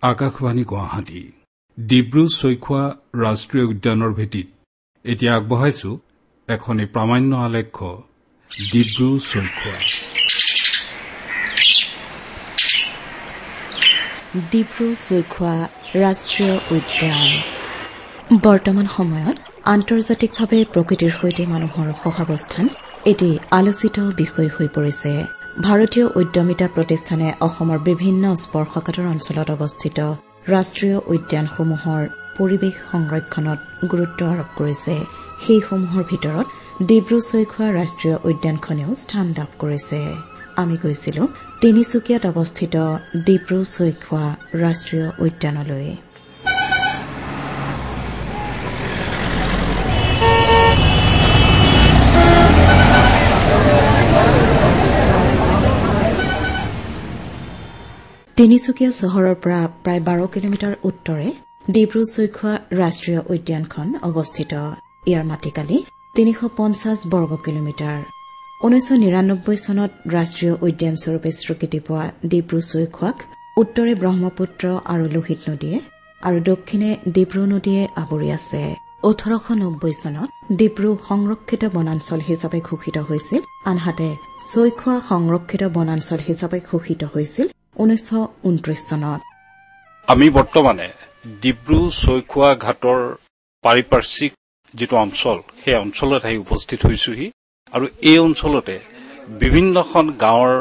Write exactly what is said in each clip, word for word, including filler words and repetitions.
আকাশবাণী গুৱাহাটী ডিব্ৰু চৈখোৱা ৰাষ্ট্ৰীয় উদ্যানৰ ভেটিত এতিয়া আগবঢ়াইছো এখনি প্ৰামাণ্য আলেখ্য ডিব্ৰু চৈখোৱা। ডিব্ৰু চৈখোৱা ৰাষ্ট্ৰীয় উদ্যান বৰ্তমান সময়ত আন্তৰ্জাতিকভাৱে প্ৰকৃতিৰ সৈতে মানুহৰ সহাৱস্থান এটি আলোচিত বিষয় হৈ পৰিছে। ভাৰতীয় উদ্যমিতা প্ৰতিষ্ঠানে অসমৰ বিভিন্ন স্পৰ্শকাতৰ অঞ্চলত অৱস্থিত ৰাষ্ট্ৰীয় উদ্যানসমূহৰ পৰিৱেশ সংৰক্ষণত গুৰুত্ব আৰোপ কৰিছে। সেইসমূহৰ ভিতৰত ডিব্ৰু চৈখোৱা ৰাষ্ট্ৰীয় উদ্যানখনেও স্থান লাভ কৰিছে। আমি গৈছিলো তিনিচুকীয়াত অৱস্থিত ডিব্ৰু চৈখোৱা ৰাষ্ট্ৰীয় উদ্যানলৈ। তিনিচুকীয়া চহৰৰ পৰা প্ৰায় বাৰ কিলোমিটাৰ উত্তৰে ডিব্ৰু চৈখোৱা ৰাষ্ট্ৰীয় উদ্যানখন অৱস্থিত। ইয়াৰ মাটিকালি তিনিশ পঞ্চাছ বৰ্গ কিলোমিটাৰ। ঊনৈশ নিৰানব্বৈ চনত ৰাষ্ট্ৰীয় উদ্যান স্বৰূপে স্বীকৃতি পোৱা ডিব্ৰু চৈখোৱাক উত্তৰে ব্ৰহ্মপুত্ৰ আৰু লোহিত নদীয়ে আৰু দক্ষিণে ডিব্ৰু নদীয়ে আৱৰি আছে। ওঠৰশ নব্বৈ চনত ডিব্ৰু সংৰক্ষিত বনাঞ্চল হিচাপে ঘোষিত হৈছিল, আনহাতে চৈখোৱা সংৰক্ষিত বনাঞ্চল হিচাপে ঘোষিত হৈছিল ঊনৈশ ঊনত্ৰিশ চনত। আমি বৰ্তমানে ডিব্ৰু চৈখোৱা ঘাটৰ পাৰিপাৰ্শ্বিক যিটো অঞ্চল সেই অঞ্চলত আহি উপস্থিত হৈছোহি আৰু এই অঞ্চলতে বিভিন্নখন গাঁৱৰ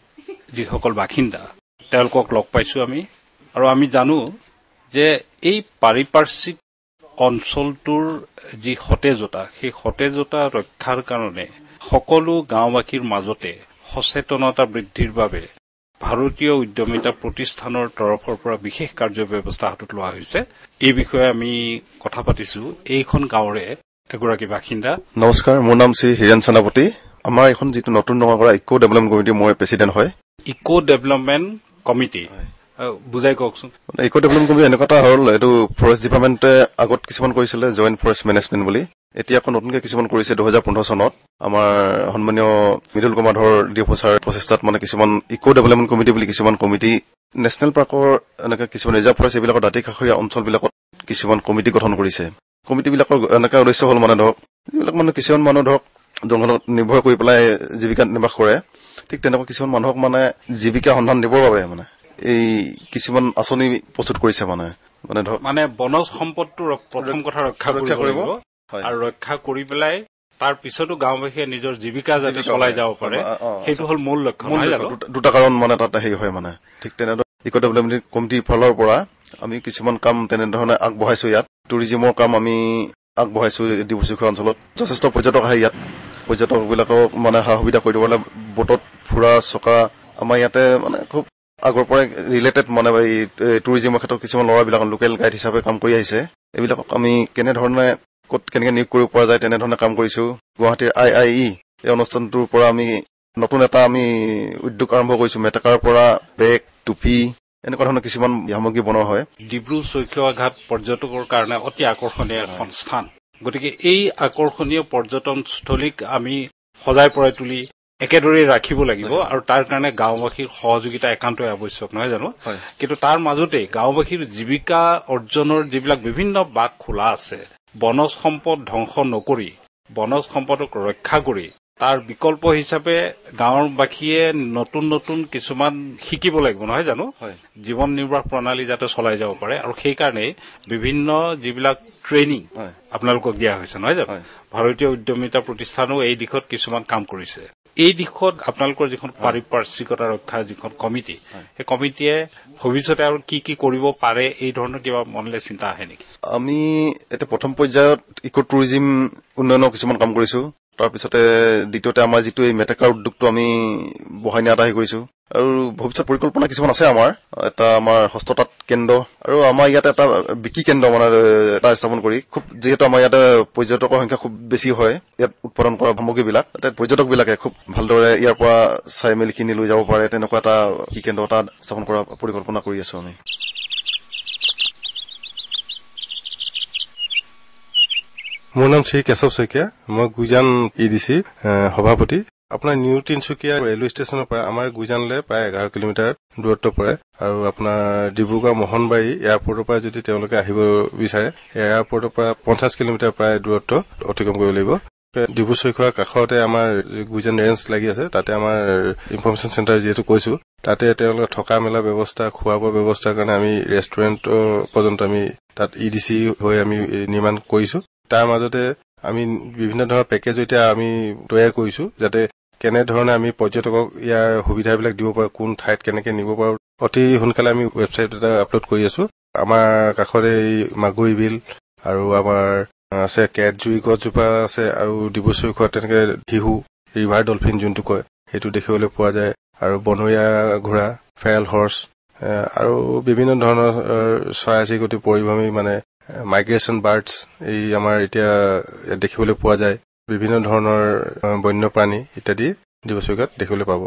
যিসকল বাসিন্দা তেওঁলোকক লগ পাইছো আমি। আৰু আমি জানো যে এই পাৰিপাৰ্শ্বিক অঞ্চলটোৰ যি সতেজতা সেই সতেজতা ৰক্ষাৰ কাৰণে সকলো গাঁওবাসীৰ মাজতে সচেতনতা বৃদ্ধিৰ বাবে ভাৰতীয় উদ্যমিতা প্ৰতিষ্ঠানৰ তৰফৰ পৰা বিশেষ কাৰ্য ব্যৱস্থা হাতত লোৱা হৈছে। এই বিষয়ে আমি কথা পাতিছো এইখন গাঁৱৰে এগৰাকী বাসিন্দা। নমস্কাৰ, মোৰ নাম শ্ৰী হিৰেণ সেনাপতি। আমাৰ এখন যিটো নতুন নঙা কৰা ইকো ডেভেলপমেণ্ট কমিটি মই প্ৰেচিডেণ্ট হয়। ইকো ডেভেলপমেণ্ট কমিটি বুজাই কওকচোন। ইকো ডেভেলপমেণ্ট কমিটি এনেকুৱা এটা হ'ল, এইটো ফৰেষ্ট ডিপাৰ্টমেণ্টে আগত কিছুমান কৰিছিলে জইণ্ট ফৰেষ্ট মেনেজমেণ্ট বুলি, এতিয়া আকৌ নতুনকে কিছুমান কৰিছে দুহেজাৰ পোন্ধৰ চনত আমাৰ সন্মানীয় মৃদুল কুমাৰ ধৰ ডি অফিচাৰ প্ৰচেষ্টাত মানে কিছুমান ইকো ডেভেলপমেণ্ট কমিটি বুলি কিছুমান কমিটি নেশ্যনেল পাৰ্কৰ এনেকে কিছুমান ৰিজাৰ্ভ ফৰেষ্ট এইবিলাকৰ দাঁতি কাষৰীয়া অঞ্চলবিলাকত কিছুমান কমিটি গঠন কৰিছে। কমিটিবিলাকৰ এনেকুৱা উদ্দেশ্য হ'ল মানে ধৰক যিবিলাক মানে কিছুমান মানুহ ধৰক জংঘলত নিৰ্ভৰ কৰি পেলাই জীৱিকা নিৰ্বাহ কৰে, ঠিক তেনেকুৱা কিছুমান মানুহক মানে জীৱিকা সন্ধান দিবৰ বাবে মানে এই কিছুমান আঁচনি প্ৰস্তুত কৰিছে। মানে মানে ধৰক মানে বনজ সম্পদটো প্ৰথম কথা ৰক্ষা কৰিব আৰু ৰক্ষা কৰি পেলাই তাৰ পিছতো গাঁওবাসীয়ে নিজৰ জীৱিকা যাতে চলাই যাব পাৰে সেইটো হ'ল মূল লক্ষ্য। দুটা কাৰণ মানে তাত হেৰি হয় মানে ঠিক তেনেদৰে ইকো ডেভেলপমেণ্ট কমিটিৰ ফালৰ পৰা আমি কিছুমান কাম তেনেধৰণে আগবঢ়াইছো। ইয়াত টুৰিজিমৰ কাম আমি আগবঢ়াইছো। ডিব্ৰু চৈখোৱা অঞ্চলত যথেষ্ট পৰ্যটক আহে। ইয়াত পৰ্যটকবিলাকক মানে সা সুবিধা কৰি দিবলৈ বোটত ফুৰা চকা আমাৰ ইয়াতে মানে খুব আগৰ পৰাই ৰিলেটেড মানে এই টুৰিজিমৰ ক্ষেত্ৰত কিছুমান ল'ৰাবিলাক লোকেল গাইড হিচাপে কাম কৰি আহিছে। এইবিলাকক আমি কেনেধৰণে ক'ত কেনেকে নিয়োগ কৰিব পৰা যায় তেনেধৰণে কাম কৰিছো। গুৱাহাটীৰ আই আই ই এই অনুষ্ঠানটোৰ পৰা আমি নতুন এটা আমি উদ্যোগ আৰম্ভ কৰিছো। মেটেকাৰ পৰা বেগ, টুপি এনেকুৱা ধৰণৰ কিছুমান সামগ্ৰী বনোৱা হয়। ডিব্ৰু চৈখোৱা ঘাট পৰ্যটকৰ কাৰণে অতি আকৰ্ষণীয় এখন স্থান। গতিকে এই আকৰ্ষণীয় পৰ্যটনস্থলীক আমি সজাই পৰাই তুলি একেদৰে ৰাখিব লাগিব আৰু তাৰ কাৰণে গাঁওবাসীৰ সহযোগিতা একান্তই আৱশ্যক, নহয় জানো? কিন্তু তাৰ মাজতে গাঁওবাসীৰ জীৱিকা অৰ্জনৰ যিবিলাক বিভিন্ন বাট খোলা আছে, বনজ সম্পদ ধ্বংস নকৰি বনজ সম্পদক ৰক্ষা কৰি তাৰ বিকল্প হিচাপে গাঁৱৰবাসীয়ে নতুন নতুন কিছুমান শিকিব লাগিব, নহয় জানো? জীৱন নিৰ্বাহ প্ৰণালী যাতে চলাই যাব পাৰে আৰু সেইকাৰণে বিভিন্ন যিবিলাক ট্ৰেইনিং আপোনালোকক দিয়া হৈছে, নহয় জানো? ভাৰতীয় উদ্যমিতা প্ৰতিষ্ঠানেও এই দিশত কিছুমান কাম কৰিছে। এই দিশত আপোনালোকৰ যিখন পাৰিপাৰ্শ্বিকতা ৰক্ষা যিখন কমিটি, সেই কমিটিয়ে ভৱিষ্যতে আৰু কি কি কৰিব পাৰে এই ধৰণৰ কিবা মনলৈ চিন্তা আহে নেকি? আমি এতিয়া প্ৰথম পৰ্যায়ত ইকো টুৰিজিম উন্নয়নৰ কিছুমান কাম কৰিছো। তাৰপিছতে দ্বিতীয়তে আমাৰ যিটো এই মেটেকাৰ উদ্যোগটো আমি বঢ়াই নিয়াত আহি কৰিছো আৰু ভৱিষ্যত পৰিকল্পনা কিছুমান আছে। আমাৰ এটা আমাৰ হস্ততাঁত কেন্দ্ৰ আৰু আমাৰ ইয়াতে এটা বিক্ৰী কেন্দ্ৰ মানে এটা স্থাপন কৰি, খুব যিহেতু আমাৰ ইয়াতে পৰ্যটকৰ সংখ্যা খুব বেছি হয়, ইয়াত উৎপাদন কৰা সামগ্ৰীবিলাক তাতে পৰ্যটকবিলাকে খুব ভালদৰে ইয়াৰ পৰা চাই মেলি কিনি লৈ যাব পাৰে, তেনেকুৱা এটা বিক্ৰী কেন্দ্ৰ এটা স্থাপন কৰাৰ পৰিকল্পনা কৰি আছো আমি। মোৰ নাম শ্ৰী কেশৱ শইকীয়া, মই গুইজান ই ডি চিৰ সভাপতি। আপোনাৰ নিউ তিনচুকীয়া ৰেলৱে ষ্টেচনৰ পৰা আমাৰ গুইজানলৈ প্ৰায় এঘাৰ কিলোমিটাৰ দূৰত্ব পৰে আৰু আপোনাৰ ডিব্ৰুগড় মোহনবাৰী এয়াৰপৰ্টৰ পৰা যদি তেওঁলোকে আহিব বিচাৰে এয়াৰপৰ্টৰ পৰা পঞ্চাশ কিলোমিটাৰ প্ৰায় দূৰত্ব অতিক্ৰম কৰিব লাগিব। ডিব্ৰু-চৈখোৱাৰ কাষতে আমাৰ গুইজান ৰেঞ্জ লাগি আছে, তাতে আমাৰ ইনফৰমেশ্যন চেণ্টাৰ যিহেতু কৈছো, তাতে তেওঁলোকে থকা মেলা ব্যৱস্থা, খোৱা বোৱা ব্যৱস্থাৰ কাৰণে আমি ৰেষ্টুৰেণ্টৰ পৰ্যন্ত আমি তাত ই ডি চি হৈ আমি নিৰ্মাণ কৰিছো। তাৰ মাজতে আমি বিভিন্ন ধৰণৰ পেকেজ এতিয়া আমি তৈয়াৰ কৰিছো, যাতে কেনেধৰণে আমি পৰ্যটকক ইয়াৰ সুবিধাবিলাক দিব পাৰো, কোন ঠাইত কেনেকে নিব পাৰো। অতি সোনকালে আমি ৱেবছাইট এটা আপলোড কৰি আছো। আমাৰ কাষৰে এই মাগুৰী বিল আৰু আমাৰ আছে কেটজুই গছজোপা আছে আৰু ডিব্ৰু-চৈখোৱাত তেনেকে শিহু ৰিভাৰ ডলফিন যোনটো কয় সেইটো দেখিবলৈ পোৱা যায় আৰু বনৰীয়া ঘোঁৰা, ফেৰেল হৰ্চ আৰু বিভিন্ন ধৰণৰ চৰাই-চিৰিকটি পৰিভ্ৰমী মানে মাইগ্ৰেশ্যন বাৰ্ডছ এই আমাৰ এতিয়া দেখিবলৈ পোৱা যায়। বিভিন্ন ধৰণৰ বন্যপ্ৰাণী ইত্যাদি ডিব্ৰু-চৈখোৱাত দেখিবলৈ পাব।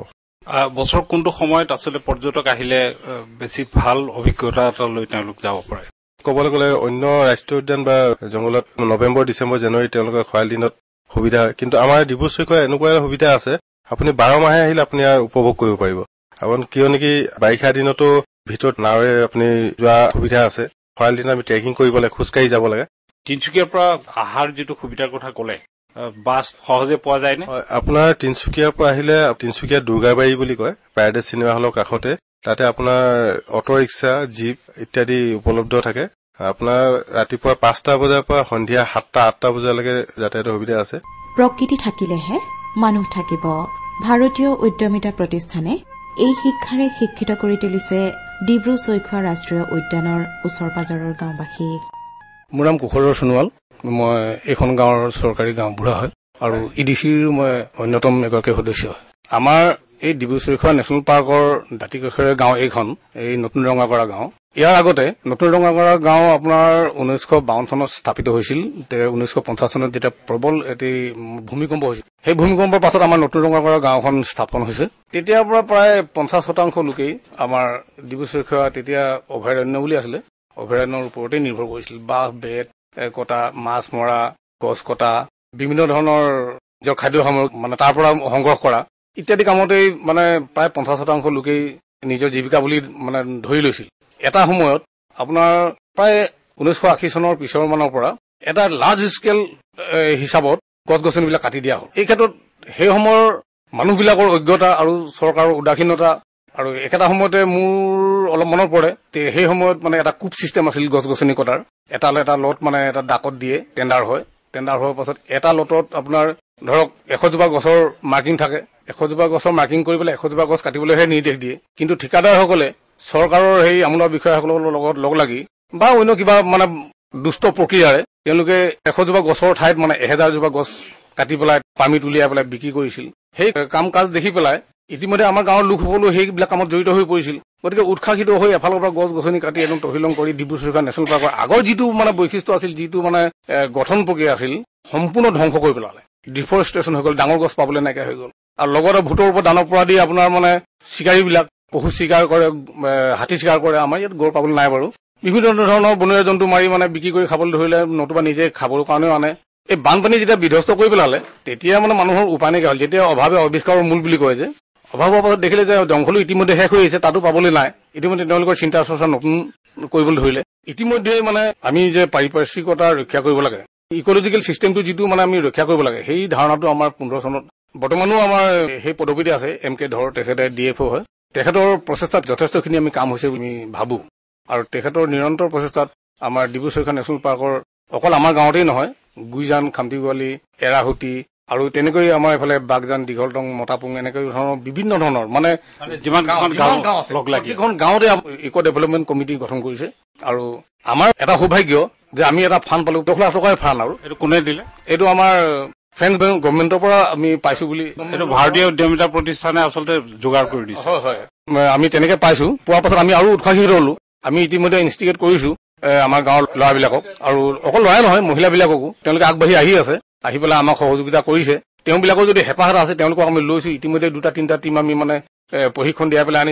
বছৰ কোনটো সময়ত আচলতে পৰ্যটক আহিলে বেছি ভাল অভিজ্ঞতা এটা লৈ তেওঁলোক যাব পাৰে? ক'বলৈ গ'লে অন্য ৰাষ্ট্ৰীয় উদ্যান বা জংঘলত নৱেম্বৰ, ডিচেম্বৰ, জানুৱাৰী তেওঁলোকৰ খৰালি দিনত সুবিধা হয়, কিন্তু আমাৰ ডিব্ৰু-চৈখোৱা এনেকুৱা সুবিধা আছে আপুনি বাৰ মাহে আহিলে আপুনি ইয়াৰ উপভোগ কৰিব পাৰিব। কাৰণ কিয় নেকি বাৰিষা দিনতো ভিতৰত নাৱেৰে আপুনি যোৱা সুবিধা আছে, খৰালি দিনত আমি ট্ৰেকিং কৰিব লাগে, খোজকাঢ়ি যাব লাগে। তিনচুকীয়াৰ পৰা অহাৰ যিটো সুবিধাৰ কথা ক'লে, বাছ সহজে পোৱা যায় নে? আপোনাৰ তিনচুকীয়াৰ পৰা আহিলে তিনচুকীয়া দুৰ্গাবাৰী বুলি কয়, পেৰাডাইজ চিনেমা হলৰ কাষতে, তাতে আপোনাৰ অটো ৰিক্সা, জীপ ইত্যাদি উপলব্ধ থাকে। আপোনাৰ ৰাতিপুৱা পাঁচটা বজাৰ পৰা সন্ধিয়া সাতটা আঠটা বজালৈকে যাতায়াতৰ সুবিধা আছে। প্ৰকৃতি থাকিলেহে মানুহ থাকিব। ভাৰতীয় উদ্যমিতা প্ৰতিষ্ঠানে এই শিক্ষাৰে শিক্ষিত কৰি তুলিছে ডিব্ৰু-চৈখোৱা ৰাষ্ট্ৰীয় উদ্যানৰ ওচৰ পাজৰৰ গাঁওবাসীক। মোৰ নাম কুশলৰ সোণোৱাল, মই এইখন গাঁৱৰ চৰকাৰী গাঁওবুঢ়া হয় আৰু ই ডি চিৰ মই অন্যতম এগৰাকী সদস্য হয়। আমাৰ এই ডিব্ৰু-চৈখোৱা নেশ্যনেল পাৰ্কৰ দাঁতিকাষৰীয়া গাঁও এইখন, এই নতুন ৰঙাগড়া গাঁও। ইয়াৰ আগতে নতুন ৰঙাগড়া গাঁও আপোনাৰ ঊনৈশ বাৱন্ন চনত স্থাপিত হৈছিল। ঊনৈশ পঞ্চাশ চনত যেতিয়া প্ৰবল এটি ভূমিকম্প হৈছিল, সেই ভূমিকম্পৰ পাছত আমাৰ নতুন ৰঙাগড়া গাঁওখন স্থাপন হৈছে। তেতিয়াৰ পৰা প্ৰায় পঞ্চাশ শতাংশ লোকেই আমাৰ ডিব্ৰু-চৈখোৱা তেতিয়া অভয়াৰণ্য বুলি আছিলে, অভয়াৰণ্যৰ ওপৰতে নিৰ্ভৰ কৰিছিল। বাঁহ বেত কটা, মাছ মৰা, গছ কটা, বিভিন্ন ধৰণৰ নিজৰ খাদ্য সামগ্ৰী মানে তাৰ পৰা সংগ্ৰহ কৰা ইত্যাদি কামতেই মানে প্ৰায় পঞ্চাশ শতাংশ লোকেই নিজৰ জীৱিকা বুলি মানে ধৰি লৈছিল। এটা সময়ত আপোনাৰ প্ৰায় ঊনৈছশ আশী চনৰ পিছৰ মানৰ পৰা এটা লাৰ্জ স্কেল হিচাপত গছ গছনিবিলাক কাটি দিয়া হ'ল। এই ক্ষেত্ৰত সেই সময়ৰ মানুহবিলাকৰ অজ্ঞতা আৰু চৰকাৰৰ উদাসীনতা, আৰু একেটা সময়তে মোৰ অলপ মনত পৰে সেই সময়ত মানে এটা কুপ চিষ্টেম আছিল গছ গছনি কটাৰ। এটা এটা লট মানে এটা ডাকত দিয়ে, টেণ্ডাৰ হয়, টেণ্ডাৰ হোৱাৰ পাছত এটা লটত আপোনাৰ ধৰক এশজোপা গছৰ মাৰ্কিং থাকে, এশজোপা গছৰ মাৰ্কিং কৰি পেলাই এশজোপা গছ কাটিবলৈহে নিৰ্দেশ দিয়ে। কিন্তু ঠিকাদাৰসকলে চৰকাৰৰ সেই আমোলা বিষয়াসকলৰ লগত লগ লাগি বা অন্য কিবা মানে দুষ্ট প্ৰক্ৰিয়াৰে তেওঁলোকে এশজোপা গছৰ ঠাইত মানে এহেজাৰজোপা গছ কাটি পেলাই পাৰ্মিট উলিয়াই পেলাই বিক্ৰী কৰিছিল। সেই কাম কাজ দেখি পেলাই ইতিমধ্যে আমাৰ গাঁৱৰ লোকসকলো সেইবিলাক কামত জড়িত হৈ পৰিছিল। গতিকে উৎসাহিত হৈ এফালৰ পৰা গছ গছনি কাটি একদম তহিলং কৰি ডিব্ৰু-চৈখোৱা নেশ্যনেল পাৰ্কৰ আগৰ যিটো মানে বৈশিষ্ট্য আছিল, যিটো মানে গঠন প্ৰক্ৰিয়া আছিল, সম্পূৰ্ণ ধ্বংস কৰি পেলালে। ডিফৰেষ্টেশ্যন হৈ গ'ল, ডাঙৰ গছ পাবলৈ নাইকিয়া হৈ গ'ল। আৰু লগতে ভোটৰ ওপৰত দানৰ পৰা দি আপোনাৰ মানে চিকাৰীবিলাক পশু চিকাৰ কৰে, হাতী চিকাৰ কৰে। আমাৰ ইয়াত গড় পাবলৈ নাই বাৰু। বিভিন্ন ধৰণৰ বনৰীয়া জন্তু মাৰি মানে বিক্ৰী কৰি খাবলৈ ধৰিলে, নতুবা নিজে খাবৰ কাৰণেও আনে। এই বানপানী যেতিয়া বিধ্বস্ত কৰি পেলালে তেতিয়া মানে মানুহৰ উপায় নাইকিয়া হ'ল। যেতিয়া অভাৱে আৱিষ্কাৰৰ মূল বুলি কয় যে, অভাৱৰ পাছত দেখিলে যে জংঘলো ইতিমধ্যে শেষ হৈ আহিছে, তাতো পাবলৈ নাই। ইতিমধ্যে তেওঁলোকৰ চিন্তা চৰ্চা নতুন কৰিবলৈ ধৰিলে। ইতিমধ্যে মানে আমি যে পাৰিপাৰ্শ্বিকতা ৰক্ষা কৰিব লাগে, ইকলজিকেল চিষ্টেমটো যিটো মানে আমি ৰক্ষা কৰিব লাগে, সেই ধাৰণাটো আমাৰ পোন্ধৰ চনত বৰ্তমানো আমাৰ সেই পদবীতে আছে। এম কে ধৰ তেখেতে ডি এফ অ' হয়। তেখেতৰ প্ৰচেষ্টাত যথেষ্টখিনি আমি কাম হৈছে বুলি আমি ভাবো। আৰু তেখেতৰ নিৰন্তৰ প্ৰচেষ্টাত আমাৰ ডিব্ৰু-চৈখোৱা নেশ্যনেল পাৰ্কৰ অকল আমাৰ গাঁৱতেই নহয়, গুইজান, খামটিগুৱালি, এৰাহুতি আৰু তেনেকৈ আমাৰ এইফালে বাগজান, দীঘলটং, মতাপুং এনেকৈ ধৰণৰ বিভিন্ন ধৰণৰ মানে যিমান গাঁও আছে প্ৰতিখন গাঁৱতে ইক' ডেভেলপমেণ্ট কমিটি গঠন কৰিছে। আৰু আমাৰ এটা সৌভাগ্য যে আমি এটা ফাণ্ড পালো, দহ লাখ টকাৰ ফাণ্ড। আৰু এইটো কোনে দিলে? এইটো আমাৰ ফ্ৰেঞ্চ গভৰ্ণমেণ্টৰ পৰা আমি পাইছো বুলি, এইটো ভাৰতীয় উদ্যমিতা প্ৰতিষ্ঠানে আচলতে যোগাৰ কৰি দিছে। হয় হয়, আমি তেনেকে পাইছো। পোৱাৰ পাছত আমি আৰু উৎসাহিত হলো। আমি ইতিমধ্যে ইনষ্টিগেট কৰিছো আমাৰ গাঁৱৰ ল'ৰাবিলাকক, আৰু অকল ল'ৰাই নহয় মহিলাবিলাককো তেওঁলোকে আগবাঢ়ি আহি আছে, আহি পেলাই আমাক সহযোগিতা কৰিছে। তেওঁবিলাকৰ যদি হেঁপাহ এটা আছে তেওঁলোকক আমি লৈছো। ইতিমধ্যে দুটা তিনিটা টিম আমি মানে প্ৰশিক্ষণ দিয়াই পেলাই আনিছো।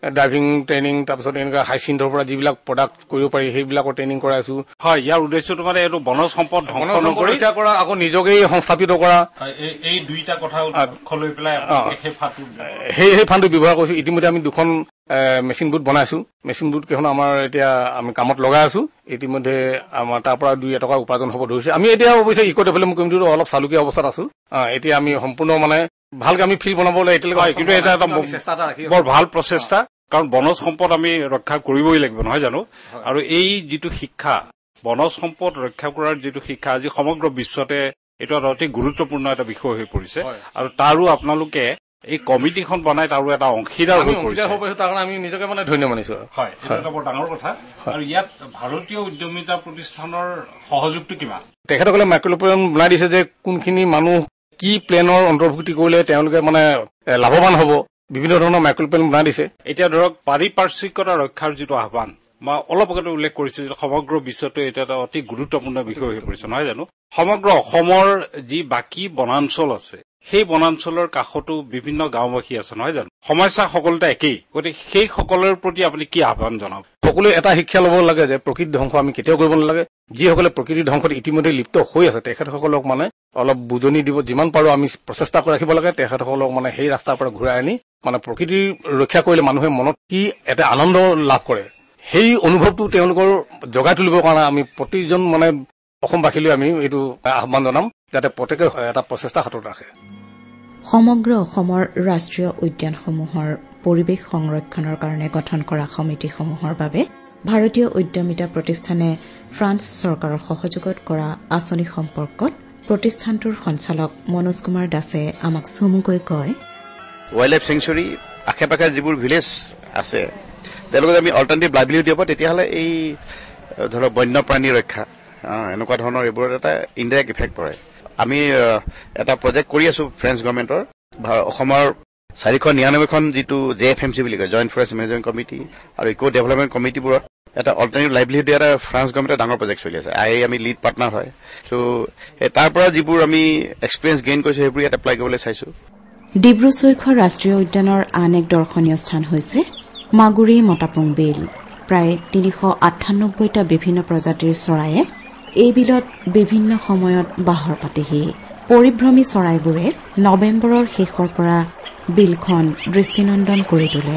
ড্ৰাইভিং ট্ৰেইনিং, তাৰপিছত এনেকুৱা হাইচিন্থৰ পৰা যিবিলাক প্ৰডাক্ট কৰিব পাৰি সেইবিলাকৰ ট্ৰেইনিং কৰাইছো। হয়, ইয়াৰ উদ্দেশ্যটো মানে এইটো বনজ সম্পদ ধ্বংস নকৰি কৰা, আকৌ নিজকেই সংস্থাপিত কৰা, এই দুইটা কথা লৈ পেলাই সেই ফাণ্ডটো সেই সেই ফাণ্ডটো ব্যৱহাৰ কৰিছো। ইতিমধ্যে আমি দুখন মেচিন বুট বনাইছো। মেচিন বুট কেইখন আমাৰ এতিয়া আমি কামত লগাই আছো। ইতিমধ্যে আমাৰ তাৰ পৰা দুই এটকা উপাৰ্জন হ'ব ধৰিছে। আমি এতিয়া অৱশ্যে ইক' ডেভেলপমেণ্ট কমিটিটো অলপ চালুকীয়া অৱস্থাত আছো। এতিয়া আমি সম্পূৰ্ণ মানে ভালকে আমি ফিল্ড বনাবলৈ এতিয়ালৈকে, কিন্তু এটা এটা বৰ ভাল প্ৰচেষ্টা, কাৰণ বনজ সম্পদ আমি ৰক্ষা কৰিবই লাগিব, নহয় জানো? আৰু এই যিটো শিক্ষা, বনজ সম্পদ ৰক্ষা কৰাৰ যিটো শিক্ষা, আজি সমগ্ৰ বিশ্বতে এইটো এটা অতি গুৰুত্বপূৰ্ণ এটা বিষয় হৈ পৰিছে। আৰু তাৰো আপোনালোকে এই কমিটিখন বনাই তাৰো এটা অংশীদাৰ হৈ পৰিছে। তাৰ কাৰণে আমি নিজকে মানে ধন্য মানিছো। হয়, এইটো এটা বৰ ডাঙৰ কথা। আৰু ইয়াত ভাৰতীয় উদ্যমিতা প্ৰতিষ্ঠানৰ সহযোগটো কিমান? তেখেতসকলে মাইক্ৰ'প্লেন বনাই দিছে যে কোনখিনি মানুহ কি প্লেনৰ অন্তৰ্ভুক্তি কৰিলে তেওঁলোকে মানে লাভৱান হ'ব, বিভিন্ন ধৰণৰ মাইক্ৰ'প্লেন বনাই দিছে। এতিয়া ধৰক পাৰিপাৰ্শ্বিকতা ৰক্ষাৰ যিটো আহ্বান, মই অলপ আগতে উল্লেখ কৰিছো যে সমগ্ৰ বিশ্বতে এটা এটা অতি গুৰুত্বপূৰ্ণ বিষয় হৈ পৰিছে, নহয় জানো? সমগ্ৰ অসমৰ যি বাকী বনাঞ্চল আছে, সেই বনাঞ্চলৰ কাষতো বিভিন্ন গাঁওবাসী আছে, নহয় জানো? সমস্যা সকলোতে একেই। গতিকে সেই সকলৰ প্ৰতি আপুনি কি আহ্বান জনাব? সকলোৱে এটা শিক্ষা ল'ব লাগে যে প্ৰকৃতি ধ্বংস আমি কেতিয়াও কৰিব নালাগে। যিসকলে প্ৰকৃতি ধ্বংসত ইতিমধ্যে লিপ্ত হৈ আছে তেখেতসকলক মানে অলপ বুজনি দিব, যিমান পাৰো আমি প্ৰচেষ্টা কৰি ৰাখিব লাগে। তেখেতসকলক মানে সেই ৰাস্তাৰ পৰা ঘূৰাই আনি মানে প্ৰকৃতিৰ ৰক্ষা কৰিলে মানুহে মনত কি এটা আনন্দ লাভ কৰে, সেই অনুভৱটো তেওঁলোকৰ জগাই তুলিবৰ কাৰণে আমি প্ৰতিজন মানে অসমবাসীলৈ আমি এইটো আহ্বান জনাম, যাতে প্ৰত্যেকে এটা প্ৰচেষ্টা হাতত ৰাখে। সমগ্ৰ অসমৰ ৰাষ্ট্ৰীয় উদ্যানসমূহৰ পৰিৱেশ সংৰক্ষণৰ কাৰণে গঠন কৰা সমিতিসমূহৰ বাবে ভাৰতীয় উদ্যমিতা প্ৰতিষ্ঠানে ফ্ৰান্স চৰকাৰৰ সহযোগত কৰা আঁচনি সম্পৰ্কত প্ৰতিষ্ঠানটোৰ সঞ্চালক মনোজ কুমাৰ দাসে আমাক চমুকৈ কয়, ৱাইল্ড লাইফ চেংচুৰী আশে পাশে যিবোৰ ভিলেজ আছে তেওঁলোকে আমি অল্টাৰনেটিভ লাইভলিহুড দিব, তেতিয়াহ'লে এই ধৰক বন্যপ্ৰাণী ৰক্ষা এনেকুৱা ধৰণৰ এইবোৰত এটা ইনডাইৰেক্ট ইফেক্ট পৰে। আমি এটা প্ৰজেক্ট কৰি আছো ফ্ৰেঞ্চ গভৰ্ণমেণ্টৰ, অসমৰ চাৰিশ নিৰানব্বৈখন যিটো জে এফ এম চি বুলি কয়, জইণ্ট ফৰেষ্ট মেনেজমেণ্ট কমিটি আৰু ইক' ডেভেলপমেণ্ট কমিটিবোৰত এটা অল্টাৰনেটিভ লাইভলিহুড দিয়া এটা ফ্ৰান্স গভৰ্ণমেণ্টৰ ডাঙৰ প্ৰজেক্ট চলি আছে। আই আমি লিড পাৰ্টনাৰ হয়। চ' তাৰ পৰা যিবোৰ আমি এক্সপিৰিয়েঞ্চ গেইন কৰিছো সেইবোৰ ইয়াত এপ্লাই কৰিবলৈ চাইছো। ডিব্ৰু চৈখোৱা ৰাষ্ট্ৰীয় উদ্যানৰ আন এক দৰ্শনীয় স্থান হৈছে মাগুৰী মতাপুং বিল। প্ৰায় তিনিশ আঠানব্বৈটা বিভিন্ন প্ৰজাতিৰ চৰায়ে এই বিলত বিভিন্ন সময়ত বাহৰ পাতেহি। পৰিভ্ৰমী চৰাইবোৰে নৱেম্বৰৰ শেষৰ পৰা বিলখন দৃষ্টিনন্দন কৰি তোলে।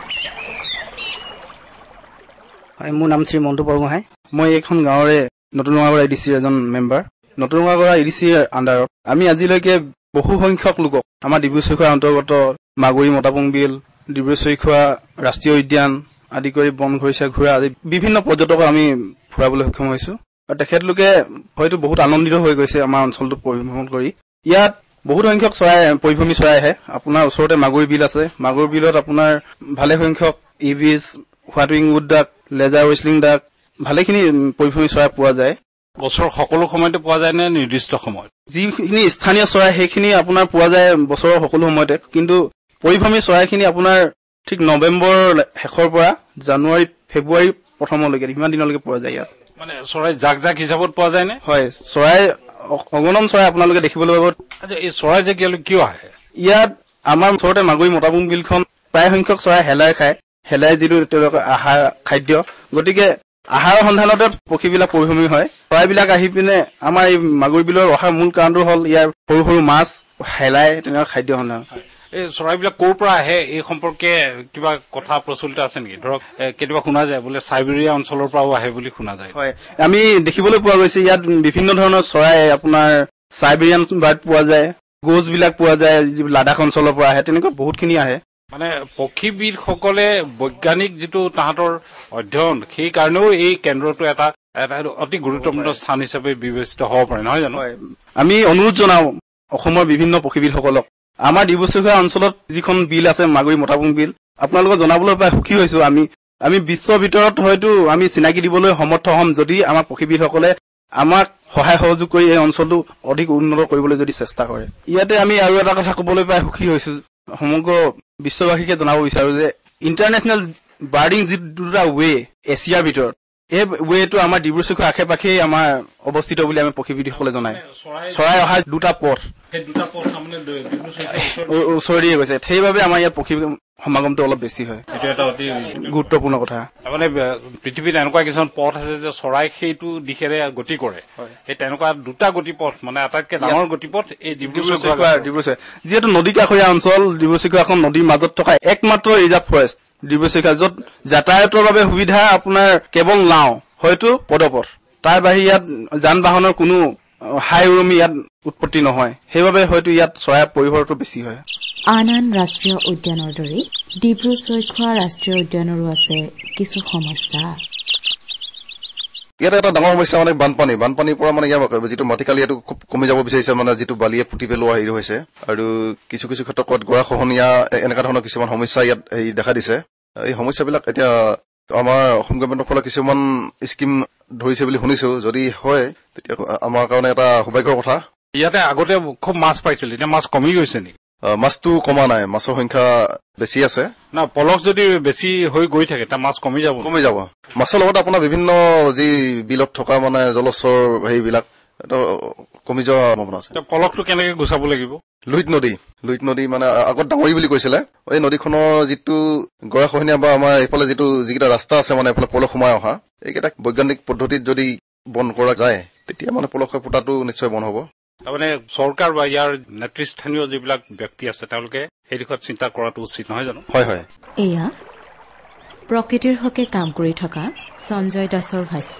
মোৰ নাম শ্ৰী মণ্টু বৰগোহাঁই। মই এইখন গাঁৱৰে নতুন ৰঙাগড়া ই ডি চিৰ এজন মেম্বাৰ। নতুন ৰঙাগড়া ই ডি চিৰ আণ্ডাৰত আমি আজিলৈকে বহু সংখ্যক লোকক আমাৰ ডিব্ৰু চৈখোৱাৰ অন্তৰ্গত মাগুৰী মতাপুং বিল, ডিব্ৰু চৈখোৱা ৰাষ্ট্ৰীয় উদ্যান আদি কৰি বন ঘৰিচা ঘূৰা আদি বিভিন্ন পৰ্যটকক আমি ফুৰাবলৈ সক্ষম হৈছো। আৰু তেখেতলোকে হয়তো বহুত আনন্দিত হৈ গৈছে আমাৰ অঞ্চলটো পৰিভ্ৰমণ কৰি। ইয়াত বহুত সংখ্যক চৰাই পৰিভ্ৰমী চৰাই আহে। আপোনাৰ ওচৰতে মাগুৰী বিল আছে। মাগুৰী বিলত আপোনাৰ ভালে সংখ্যক ইভিজ, white wing wood duck, lesser whistling duck, ভালেখিনি পৰিভ্ৰমী চৰাই পোৱা যায়। বছৰৰ সকলো সময়তে পোৱা যায় নে নিৰ্দিষ্ট সময়ত? যিখিনি স্থানীয় চৰাই সেইখিনি আপোনাৰ পোৱা যায় বছৰৰ সকলো সময়তে, কিন্তু পৰিভ্ৰমী চৰাইখিনি আপোনাৰ ঠিক নৱেম্বৰ শেষৰ পৰা জানুৱাৰী ফেব্ৰুৱাৰী প্ৰথমলৈকে সিমান দিনলৈকে পোৱা যায়। ইয়াত মানে চৰাই জাক জাক হিচাপত পোৱা যায় নে? হয়, চৰাই অগণন চৰাই আপোনালোকে দেখিবলৈ পাব। আচ্ছা, এই চৰাই যে কিয় আহে ইয়াত? আমাৰ ওচৰতে মাগুৰী মতাপুং বিলখন প্ৰায় সংখ্যক চৰাই হেলাই খায়। হেলাই যিটো তেওঁলোকৰ আহাৰ খাদ্য, গতিকে আহাৰৰ সন্ধানতে পক্ষীবিলাক পৰিভ্ৰমী হয়। চৰাইবিলাক আহি পিনে আমাৰ এই মাগুৰী বিলৰ অহাৰ মূল কাৰণটো হ'ল ইয়াৰ সৰু সৰু মাছ, হেলাই তেনেকুৱা খাদ্য সন্ধান। এই চৰাইবিলাক ক'ৰ পৰা আহে এই সম্পৰ্কে কিবা কথা প্ৰচলিত আছে নেকি? ধৰক কেতিয়াবা শুনা যায় বোলে চাইবেৰিয়া অঞ্চলৰ পৰাও আহে বুলি শুনা যায়। হয়, আমি দেখিবলৈ পোৱা গৈছে ইয়াত বিভিন্ন ধৰণৰ চৰাই, আপোনাৰ চাইবেৰিয়ান বাৰ্ড পোৱা যায়, গোজ বিলাক পোৱা যায়, যিবোৰ লাডাখ অঞ্চলৰ পৰা আহে, তেনেকুৱা বহুতখিনি আহে। মানে পক্ষীবিদসকলে বৈজ্ঞানিক যিটো তাহাঁতৰ অধ্যয়ন, সেই কাৰণেও এই কেন্দ্ৰটো এটা এটা অতি গুৰুত্বপূৰ্ণ স্থান হিচাপে বিবেচিত হ'ব পাৰে, নহয় জানো? আমি অনুৰোধ জনাও অসমৰ বিভিন্ন পক্ষীবিদসকলক, আমাৰ ডিব্ৰু চৈখোৱা অঞ্চলত যিখন বিল আছে মাগুৰী মতাপুং বিল, আপোনালোকক জনাবলৈ পাই সুখী হৈছো। আমি আমি বিশ্বৰ ভিতৰত হয়তো আমি চিনাকি দিবলৈ সমৰ্থ হ'ম যদি আমাৰ পক্ষীবিদসকলে আমাক সহায় সহযোগ কৰি এই অঞ্চলটো অধিক উন্নত কৰিবলৈ যদি চেষ্টা কৰে। ইয়াতে আমি আৰু এটা কথা কবলৈ পাই সুখী হৈছো, সমগ্ৰ বিশ্ববাসীকে জনাব বিচাৰো যে ইণ্টাৰনেশ্যনেল বাৰ্ডিং যি দুটা ৱে এছিয়াৰ ভিতৰত, এই ৱেটো আমাৰ ডিব্ৰু চৈখোৱা আশে পাশে আমাৰ অৱস্থিত বুলি আমি পক্ষীবিদসকলে জনায়। চৰাই অহা দুটা পথ ওচৰেদিয়ে গৈছে, সেইবাবে আমাৰ ইয়াত পক্ষী সমাগমটো অলপ বেছি হয়। এইটো এটা অতি গুৰুত্বপূৰ্ণ কথা। তাৰমানে পৃথিৱীত এনেকুৱা কিছুমান পথ আছে যে চৰাই সেইটো দিশেৰে গতি কৰে, সেই তেনেকুৱা দুটা গতিপথ মানে আটাইতকৈ ডাঙৰ গতিপথ এই ডিব্ৰু চৈখোৱা। ডিব্ৰু চৈখোৱা যিহেতু নদী কাষৰীয়া অঞ্চল, ডিব্ৰু চৈখোৱা এখন নদীৰ মাজত থকা একমাত্ৰ ৰিজাৰ্ভ ফৰেষ্ট ডিব্ৰু চৈখোৱা, য'ত যাতায়াতৰ বাবে সুবিধা আপোনাৰ কেৱল নাও, হয়তো পদপথ, তাৰ বাহিৰে ইয়াত যান বাহনৰ কোনো হাই উৰুমি ইয়াত উৎপত্তি নহয়, সেইবাবে হয়তো ইয়াত চৰাইৰ পৰিসৰটো বেছি হয়। আন আন ৰাষ্ট্ৰীয় উদ্যানৰ দৰে ডিব্ৰু চৈখোৱা ৰাষ্ট্ৰীয় উদ্যানৰো আছে কিছু সমস্যা। ইয়াত এটা ডাঙৰ সমস্যা মানে বানপানী। বানপানীৰ পৰা মানে ইয়াৰ যিটো মাটিকালি এইটো খুব কমি যাব বিচাৰিছে, মানে যিটো বালিয়ে পুতি পেলোৱা হেৰি হৈছে, আৰু কিছু কিছু ক্ষেত্ৰত ক'ত গৰা খহনীয়া এনেকুৱা ধৰণৰ কিছুমান সমস্যা ইয়াত হেৰি দেখা দিছে। এই সমস্যাবিলাক এতিয়া আমাৰ অসম গভৰ্ণমেণ্টৰ ফালে কিছুমান স্কিম ধৰিছে বুলি শুনিছো, যদি হয় তেতিয়া আমাৰ কাৰণে এটা সৌভাগ্যৰ কথা। ইয়াতে আগতে খুব মাছ পাইছিল, এতিয়া মাছ কমি গৈছে নেকি? মাছটো কমা নাই, মাছৰ সংখ্যা বেছি আছে। না, পলস যদি বেছি হৈ গৈ থাকে তাৰ মাছ কমি যাব কমি যাব মাছৰ লগত আপোনাৰ বিভিন্ন যি বিলত থকা মানে জলচৰ হেৰিবিলাক কমি যোৱা সম্ভাৱনা আছে। পলসটো কেনেকে গুচাব লাগিব? লুইত নদী লুইত নদী মানে আগত ডাঙৰি বুলি কৈছিলে, এই নদীখনৰ যিটো গৰাখহনীয়া বা আমাৰ এইফালে যিটো যিকেইটা ৰাস্তা আছে মানে এইফালে পলস সোমাই অহা, এইকেইটা বৈজ্ঞানিক পদ্ধতিত যদি বন্ধ কৰা যায় তেতিয়া মানে পলসৰ ফুটাটো নিশ্চয় বন্ধ হ'ব। তাৰমানে চৰকাৰ বা ইয়াৰ নেতৃস্থানীয় যিবিলাক ব্যক্তি আছে তেওঁলোকে সেই দিশত চিন্তা কৰাটো উচিত নহয় জানো? হয় হয়। এয়া প্ৰকৃতিৰ হকে কাম কৰি থকা সঞ্জয় দাসৰ ভাষ্য।